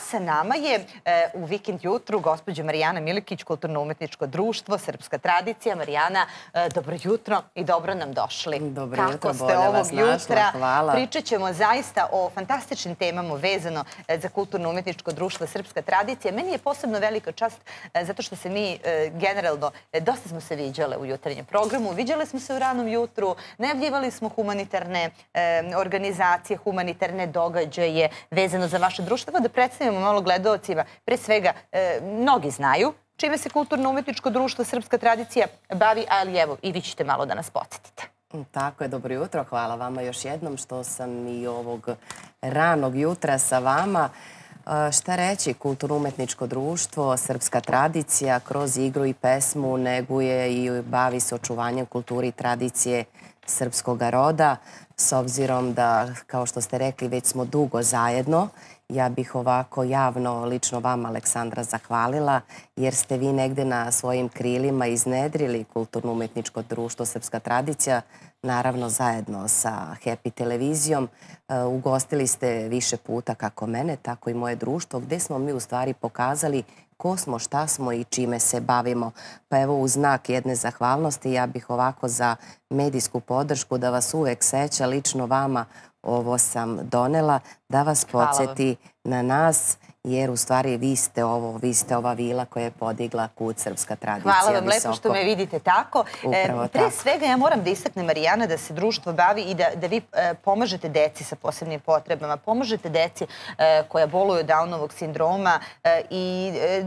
sa nama je u Vikend jutru gospođa Marijana Milikić, Kulturno-umetničko društvo, Srpska tradicija. Marijana, dobro jutro i dobro nam došli. Dobro jutro, kako ste bolje ovog vas našla, jutra? hvala. Pričat ćemo zaista o fantastičnim temama vezano za Kulturno-umetničko društvo Srpska tradicija. Meni je posebno velika čast zato što se mi generalno, dosta smo se viđale u jutarnjem programu, viđale smo se u ranom jutru, najavljivali smo humanitarne organizacije, humanitarne događaje vezano za vaše društvo, da predstavimo malo gledalcima. Pre svega, mnogi znaju čime se Kulturno-umetničko društvo Srpska tradicija bavi, ali evo, i vi ćete malo da nas podsjetite. Tako je, dobro jutro. Hvala vama još jednom što sam i ovog ranog jutra sa vama. Šta reći, Kulturno-umetničko društvo Srpska tradicija kroz igru i pesmu neguje i bavi se očuvanjem kulture i tradicije srpskog roda. S obzirom da, kao što ste rekli, već smo dugo zajedno, ja bih ovako javno lično vama, Aleksandra, zahvalila jer ste vi negde na svojim krilima iznedrili Kulturno-umetničko društvo Srpska tradicija, naravno zajedno sa Happy televizijom. Ugostili ste više puta kako mene, tako i moje društvo, gde smo mi u stvari pokazali ko smo, šta smo i čime se bavimo. Pa evo, u znak jedne zahvalnosti, ja bih ovako za medijsku podršku da vas uvek seća, lično vama ovo sam donela, da vas podsjeti na nas, jer u stvari vi ste ova vila koja je podigla Kud Srpska tradicija. Hvala vam lepo što me vidite tako. Pre svega ja moram da istaknem, Marijana, da se društvo bavi i da vi pomažete deci sa posebnim potrebama, pomažete deci koja boluju od Downovog sindroma i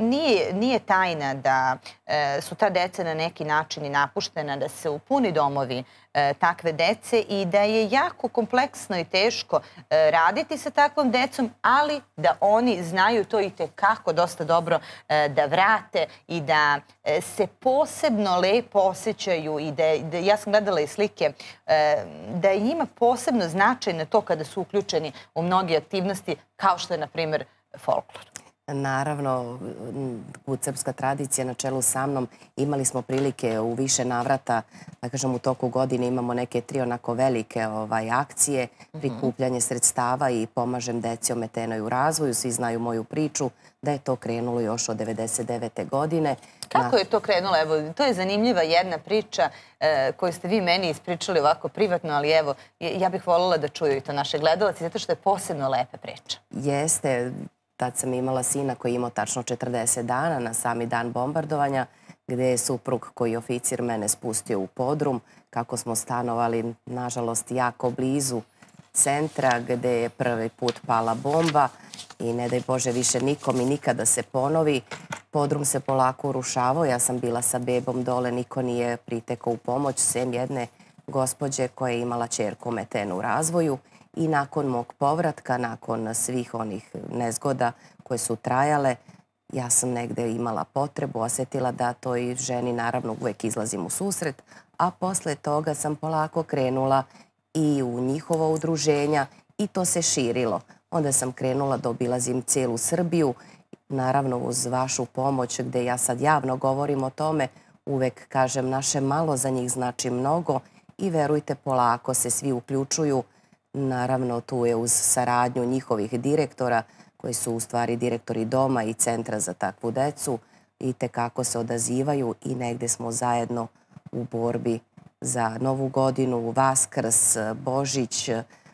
nije tajna da su ta deca na neki način i napuštena, da se upuni domovi takve dece i da je jako kompleksno i teško raditi sa takvom decom, ali da oni znaju to i tekako dosta dobro da vrate i da se posebno lepo osjećaju i da ja sam gledala i slike, da ima posebno značaj na to kada su uključeni u mnoge aktivnosti kao što je, na primjer, folklor. Naravno, Kud Srpska tradicija na čelu sa mnom imali smo prilike u više navrata, da kažem u toku godine imamo neke 3 onako velike akcije, prikupljanje sredstava i pomažem deci ometenoj u razvoju. Svi znaju moju priču da je to krenulo još od 1999. godine. Kako je to krenulo? Evo, to je zanimljiva jedna priča koju ste vi meni ispričali ovako privatno, ali evo, ja bih voljela da čuju i to naše gledalci, zato što je posebno lepa priča. Jeste. Tad sam imala sina koji je imao tačno 40 dana na sami dan bombardovanja, gde je suprug koji je oficir mene spustio u podrum, kako smo stanovali, nažalost, jako blizu centra gde je prvi put pala bomba i ne daj Bože više nikom i nikada se ponovi. Podrum se polako urušavao, ja sam bila sa bebom dole, niko nije pritekao u pomoć, sem jedne gospođe koja je imala ćerku ometenu u razvoju. I nakon mog povratka, nakon svih onih nezgoda koje su trajale, ja sam negde imala potrebu, osjetila da toj ženi naravno uvek izlazim u susret, a posle toga sam polako krenula i u njihova udruženja i to se širilo. Onda sam krenula da obilazim celu Srbiju, naravno uz vašu pomoć gde ja sad javno govorim o tome, uvek kažem naše malo za njih znači mnogo i verujte polako se svi uključuju. Naravno, tu je uz saradnju njihovih direktora, koji su u stvari direktori doma i centra za takvu decu, i tekako se odazivaju i negde smo zajedno u borbi za Novu godinu, Vaskrs, Božić.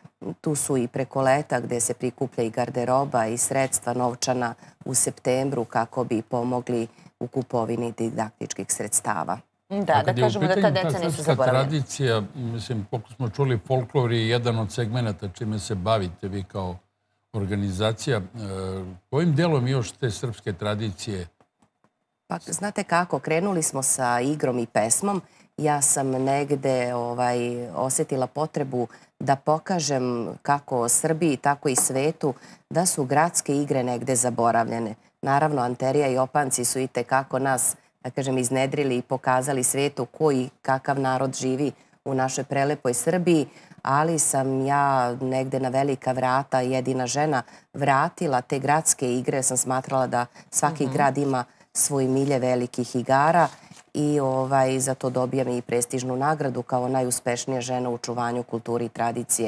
Tu su i preko leta gde se prikuplja i garderoba i sredstva novčana u septembru kako bi pomogli u kupovini didaktičkih sredstava. Da, da kažemo da ta deca nisu zaboravljena. Tradicija, mislim, koliko smo čuli, folklor je jedan od segmenata čime se bavite vi kao organizacija. Kojim delom još te srpske tradicije? Pa, znate kako, krenuli smo sa igrom i pesmom. Ja sam negde osjetila potrebu da pokažem kako Srbiji, tako i svetu, da su gradske igre negde zaboravljene. Naravno, Anterija i Opanci su i tekako nas, da kažem, iznedrili i pokazali svetu koji, kakav narod živi u našoj prelepoj Srbiji, ali sam ja negde na velika vrata, jedina žena, vratila te gradske igre. Sam smatrala da svaki grad ima svoj milje velikih igara i za to dobijam i prestižnu nagradu kao najuspešnija žena u očuvanju kulture i tradicije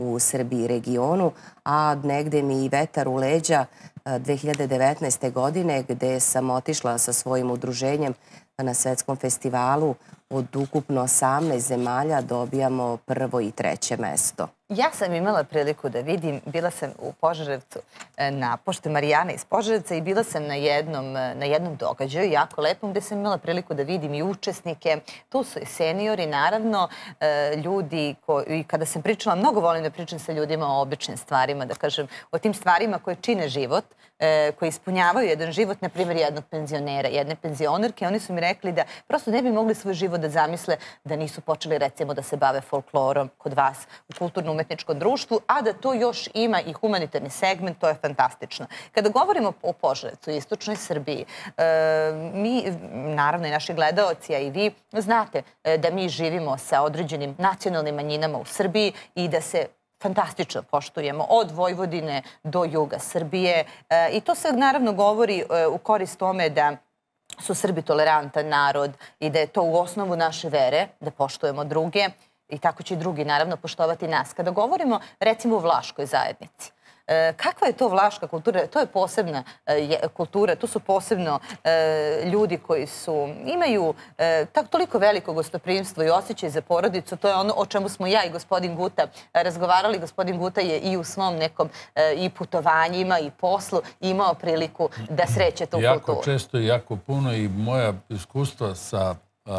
u Srbiji i regionu, a negde mi i vetar u leđa 2019. godine gde sam otišla sa svojim udruženjem na svetskom festivalu. Od ukupno 18 zemalja dobijamo prvo i treće mesto. Ja sam imala priliku da vidim, bila sam u Požarevcu na pošte Marijana iz Požarevca i bila sam na jednom događaju, jako lepom, gde sam imala priliku da vidim i učesnike. Tu su i seniori, naravno, ljudi koji, kada sam pričala, mnogo volim da pričam sa ljudima o običnim stvarima, da kažem, o tim stvarima koje čine život, koji ispunjavaju jedan život, na primjer jednog penzionera, jedne penzionerke. Oni su mi rekli da prosto ne bi mogli svoj život da zamisle da nisu počeli, recimo, da se bave folklorom kod vas u kulturno-umetničkom društvu, a da to još ima i humanitarni segment, to je fantastično. Kada govorimo o Požarevcu i istočnoj Srbiji, mi, naravno i naši gledaoci, a i vi, znate da mi živimo sa određenim nacionalnim manjinama u Srbiji i da se fantastično poštujemo od Vojvodine do juga Srbije i to se naravno govori u korist tome da su Srbi tolerantan narod i da je to u osnovu naše vere, da poštujemo druge i tako će i drugi naravno poštovati nas. Kada govorimo recimo o vlaškoj zajednici, kakva je to vlaška kultura? To je posebna kultura, to su posebno ljudi koji imaju toliko veliko gostoprimstvo i osjećaj za porodicu. To je ono o čemu smo ja i gospodin Guta razgovarali. Gospodin Guta je i u svom nekom i putovanjima i poslu imao priliku da sreće tu kulturu. Jako često i jako puno i moja iskustva sa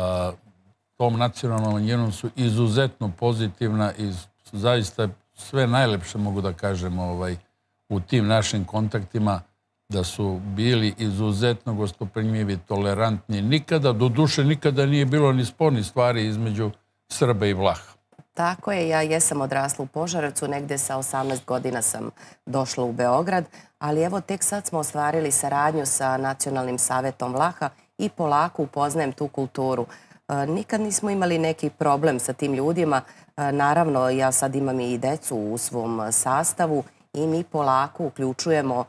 tom nacionalnom manjinom su izuzetno pozitivna i zaista sve najlepše mogu da kažem u tim našim kontaktima, da su bili izuzetno gostoprimljivi, tolerantni. Nikada, do duše, nikada nije bilo ni spornih stvari između Srba i Vlaha. Tako je, ja jesam odrasla u Požarevcu, negde sa 18 godina sam došla u Beograd, ali evo tek sad smo ostvarili saradnju sa Nacionalnim savetom Vlaha i polako upoznajem tu kulturu. Nikad nismo imali neki problem sa tim ljudima. Naravno, ja sad imam i decu u svom sastavu i mi polako uključujemo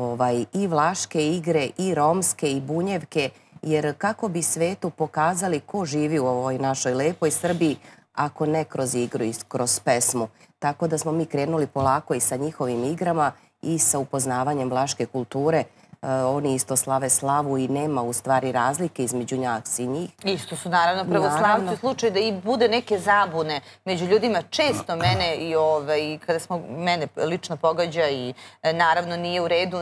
i vlaške igre, i romske, i bunjevke, jer kako bi svetu pokazali ko živi u ovoj našoj lepoj Srbiji, ako ne kroz igru i kroz pesmu. Tako da smo mi krenuli polako i sa njihovim igrama i sa upoznavanjem vlaške kulture. Oni isto slave slavu i nema u stvari razlike između nas i njih. Isto su naravno pravoslavci u slučaju da i bude neke zabune među ljudima. Često mene i kada smo mene lično pogađa i naravno nije u redu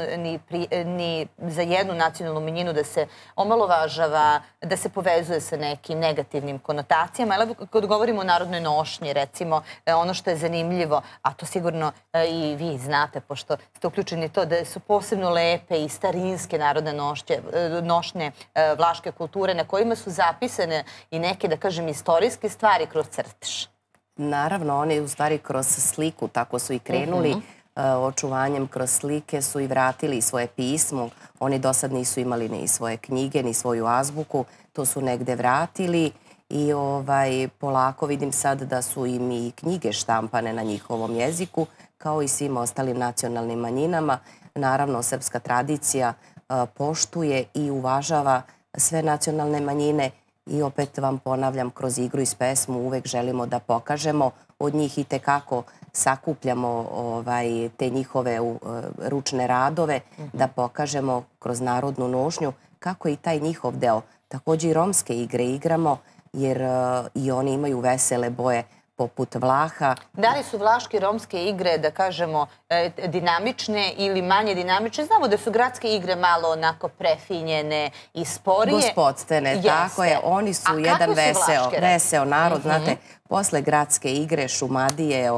ni za jednu nacionalnu manjinu da se omalovažava, da se povezuje sa nekim negativnim konotacijama. Ali kad govorimo o narodnoj nošnji, recimo, ono što je zanimljivo, a to sigurno i vi znate, pošto ste uključeni to, da su posebno lepe i starinske narodne nošnje vlaške kulture na kojima su zapisane i neke, da kažem, istorijske stvari kroz crtež. Naravno, oni u stvari kroz sliku tako su i krenuli. Očuvanjem kroz slike su i vratili svoje pismo. Oni do sad nisu imali ni svoje knjige, ni svoju azbuku. To su negde vratili i polako vidim sad da su im i knjige štampane na njihovom jeziku, kao i svim ostalim nacionalnim manjinama. Naravno, srpska tradicija poštuje i uvažava sve nacionalne manjine i opet vam ponavljam, kroz igru i pesmu uvek želimo da pokažemo. Od njih i tekako sakupljamo te njihove ručne radove, da pokažemo kroz narodnu nošnju kako je i taj njihov deo. Također i romske igre igramo jer i oni imaju vesele boje poput Vlaha. Da li su vlaške i romske igre, da kažemo, dinamične ili manje dinamične? Znamo da su gradske igre malo onako prefinjene i sporije. Gospodstvene, tako je. Oni su jedan veseo narod. Znate, posle gradske igre, Šumadije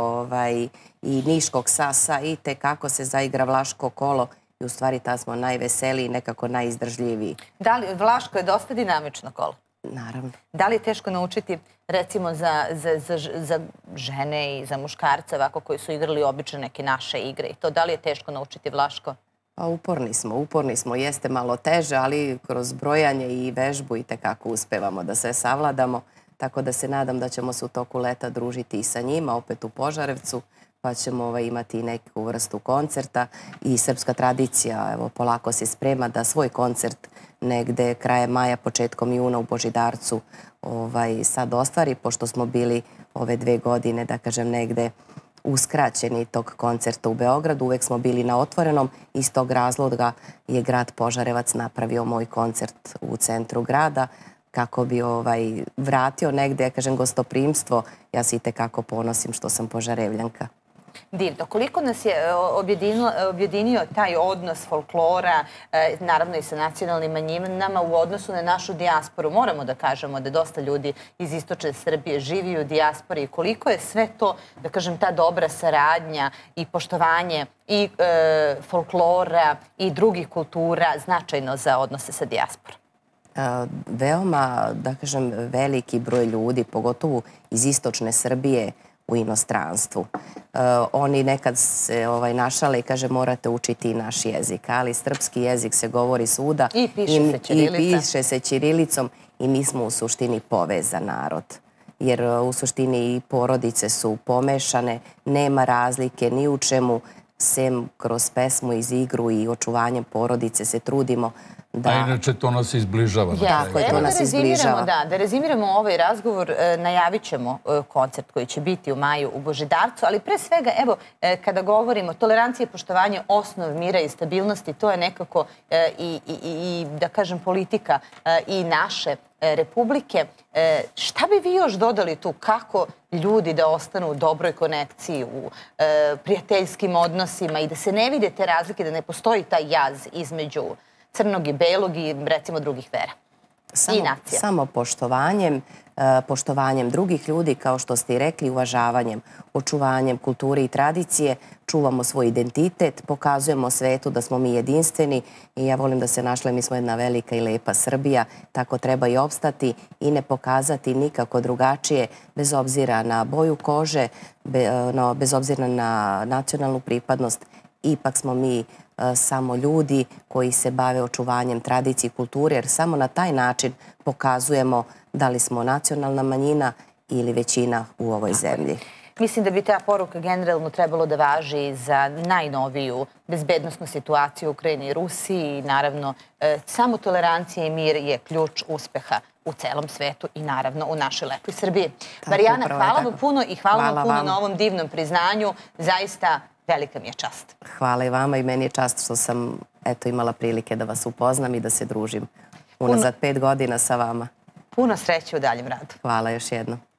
i Niškog Sasa i tekako se zaigra vlaško kolo i u stvari ta smo najveseliji i nekako najizdržljiviji. Da li vlaško je dosta dinamično kolo? Naravno. Da li je teško naučiti, recimo, za žene i za muškarce ovako koji su igrali obične neke naše igre i to, da li je teško naučiti vlaško? Pa uporni smo. Jeste malo teže, ali kroz brojanje i vežbu i tekako uspevamo da sve savladamo. Tako da se nadam da ćemo se u toku leta družiti i sa njima, opet u Požarevcu, pa ćemo imati neku vrstu koncerta i srpska tradicija, evo, polako se sprema da svoj koncert negde krajem maja, početkom juna u Božidarcu sad ostvari, pošto smo bili ove 2 godine, da kažem, negde uskraćeni tog koncerta u Beogradu. Uvek smo bili na otvorenom. Iz tog razloga je grad Požarevac napravio moj koncert u centru grada kako bi vratio negde, ja kažem, gostoprimstvo. Ja se itekako ponosim što sam Požarevljanka. Divno. Koliko nas je objedinio taj odnos folklora, naravno i sa nacionalnim manjinama, u odnosu na našu dijasporu? Moramo da kažemo da dosta ljudi iz istočne Srbije živi u dijaspori. Koliko je sve to, da kažem, ta dobra saradnja i poštovanje i folklora i drugih kultura značajno za odnose sa dijasporom? Veoma, da kažem, veliki broj ljudi, pogotovo iz istočne Srbije, u inostranstvu. Oni nekad se našale i kaže morate učiti i naš jezik, ali srpski jezik se govori svuda i piše se ćirilicom i mi smo u suštini povezan narod. Jer u suštini i porodice su pomešane, nema razlike ni u čemu, sem kroz pesmu iz igru i očuvanjem porodice se trudimo da... A inače to nas izbližava. Tako je, to nas izbližava. Da rezimiramo ovaj razgovor, najavit ćemo koncert koji će biti u maju u Božidarcu, ali pre svega, evo, kada govorimo tolerancije, poštovanje, osnov mira i stabilnosti, to je nekako i da kažem, politika i naše Republike. Šta bi vi još dodali tu? Kako ljudi da ostanu u dobroj konekciji, u prijateljskim odnosima i da se ne vide te razlike, da ne postoji taj jaz između crnog i belog i recimo drugih vera i nacija? Samo poštovanjem drugih ljudi, kao što ste i rekli, uvažavanjem, očuvanjem kulture i tradicije, čuvamo svoj identitet, pokazujemo svetu da smo mi jedinstveni i ja volim da se našle, mi smo jedna velika i lepa Srbija, tako treba i opstati i ne pokazati nikako drugačije, bez obzira na boju kože, bez obzira na nacionalnu pripadnost. Ipak smo mi samo ljudi koji se bave očuvanjem tradicije i kulture, jer samo na taj način pokazujemo da li smo nacionalna manjina ili većina u ovoj zemlji. Mislim da bi ta poruka generalno trebalo da važi za najnoviju bezbednosnu situaciju u Ukrajini i Rusiji i naravno samo tolerancija i mir je ključ uspeha u celom svetu i naravno u našoj lepoj Srbiji. Marijana, hvala vam puno i hvala vam puno na ovom divnom priznanju. Zaista velika mi je čast. Hvala i vama i meni je čast što sam imala prilike da vas upoznam i da se družim unazad 5 godina sa vama. Puno sreće u daljem radu. Hvala još jednom.